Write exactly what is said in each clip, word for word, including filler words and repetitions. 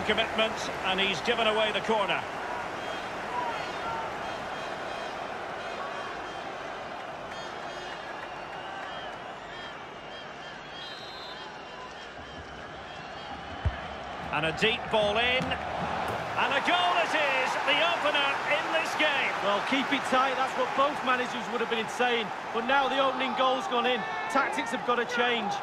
commitment, and he's given away the corner. And a deep ball in. And a goal it is, the opener in this game. Well, keep it tight, that's what both managers would have been saying. But now the opening goal's gone in. Tactics have got to change.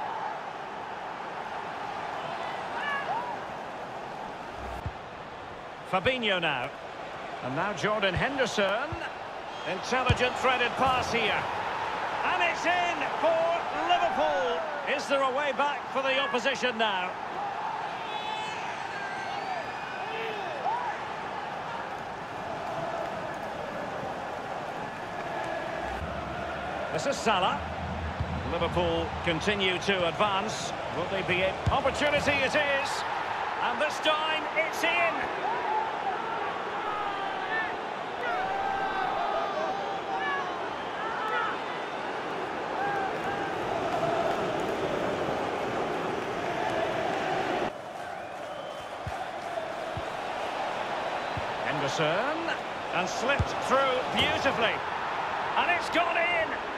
Fabinho now. And now Jordan Henderson. Intelligent threaded pass here. And it's in for Liverpool. Is there a way back for the opposition now? This is Salah. Liverpool continue to advance. Will they be in? Opportunity it is. And this time, it's in. Henderson. And slipped through beautifully. And it's gone in.